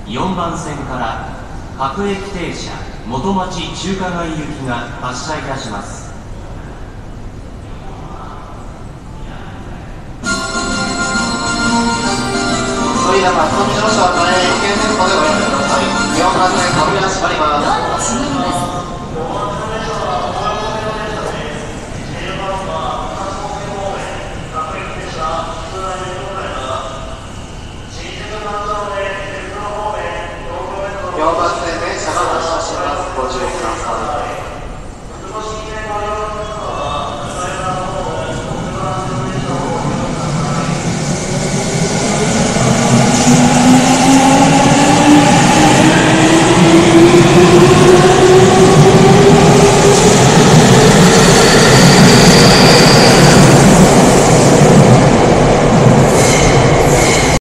4番線から各駅停車元町中華街行きが発車いたします。 それでは松富乗車は危険店舗でおやめください。4番線扉閉まります。